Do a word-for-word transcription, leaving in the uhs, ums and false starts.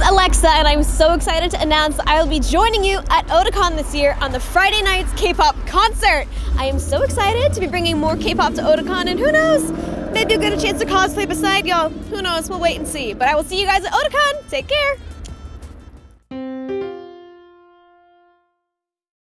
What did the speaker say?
AleXa, and I'm so excited to announce that I will be joining you at Otakon this year on the Friday night's K-pop concert. I am so excited to be bringing more K-pop to Otakon, and who knows, maybe I'll get a chance to cosplay beside y'all. Who knows, we'll wait and see. But I will see you guys at Otakon. Take care.